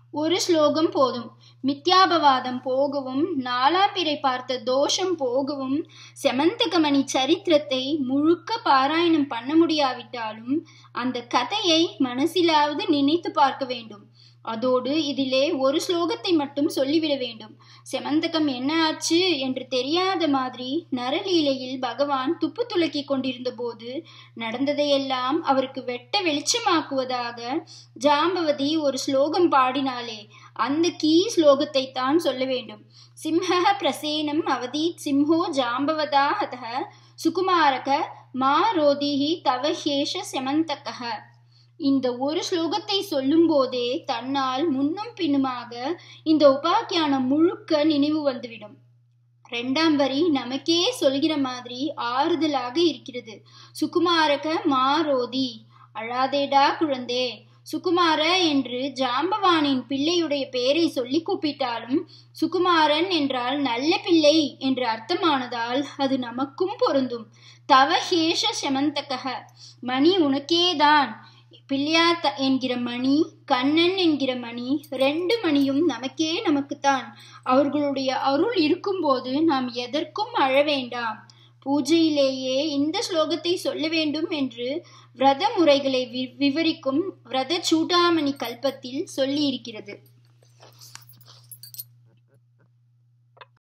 ஒரு ஸ்லோகம் போதும். மித்யாபவாதம் போகவும், நாலாபிறை பார்த்த தோஷம் போகவும், செமந்தகமணி சரித்திரத்தை முழுக்க பாராயணம் பண்ண முடியாவிட்டாலும் அந்த கதையை மனசிலாவது நினைத்து பார்க்க வேண்டும். அதோடு இதிலே ஒரு ஸ்லோகத்தை மட்டும் சொல்லிவிட வேண்டும். செமந்தகம் என்ன ஆச்சு என்று தெரியாத மாதிரி நரலீலையில் பகவான் துப்பு துலக்கி கொண்டிருந்த போது நடந்ததையெல்லாம் அவருக்கு வெட்ட வெளிச்சமாக்குவதாக ஜாம்பவதி ஒரு ஸ்லோகம் பாடினாலே அந்த கீ ஸ்லோகத்தை தான் சொல்ல வேண்டும். சிம்ஹ பிரசேனம் அவதீத் சிம்ஹோ ஜாம்பவதா ஹதஹ சுகுமாரக மா ரோதிஹி தவஹேஷ செமந்தகஹ. இந்த ஒரு ஸ்லோகத்தை சொல்லும் போதே தன்னால் முன்னும் பின்னுமாக இந்த உபாக்கியானம் முழுக்க நினைவு வந்துவிடும். 2ஆம் வரி நமக்கே சொல்கிற மாதிரி ஆறுதலாக இருக்கிறது. சுகுமாரக மாரோதி, அழாதேடா குழந்தே. சுகுமார என்று ஜாம்பவானின் பிள்ளையுடைய பெயரை சொல்லி கூப்பிட்டாலும் சுகுமாரன் என்றால் நல்ல பிள்ளை என்று அர்த்தமானதால் அது நமக்கும் பொருந்தும். தவஹேஷ செமந்தகஹ, மணி உனக்கேதான். பிள்ளையா என்கிற மணி, கண்ணன் என்கிற மணி, 2 மணியும் நமக்குத்தான். அவர்களுடைய அருள் இருக்கும்போது நாம் எதற்கும் அழ வேண்டாம். பூஜையிலேயே இந்த ஸ்லோகத்தை சொல்ல வேண்டும் என்று விரத முறைகளை விவரிக்கும் விரத சூடாமணி கல்பத்தில் சொல்லி இருக்கிறது.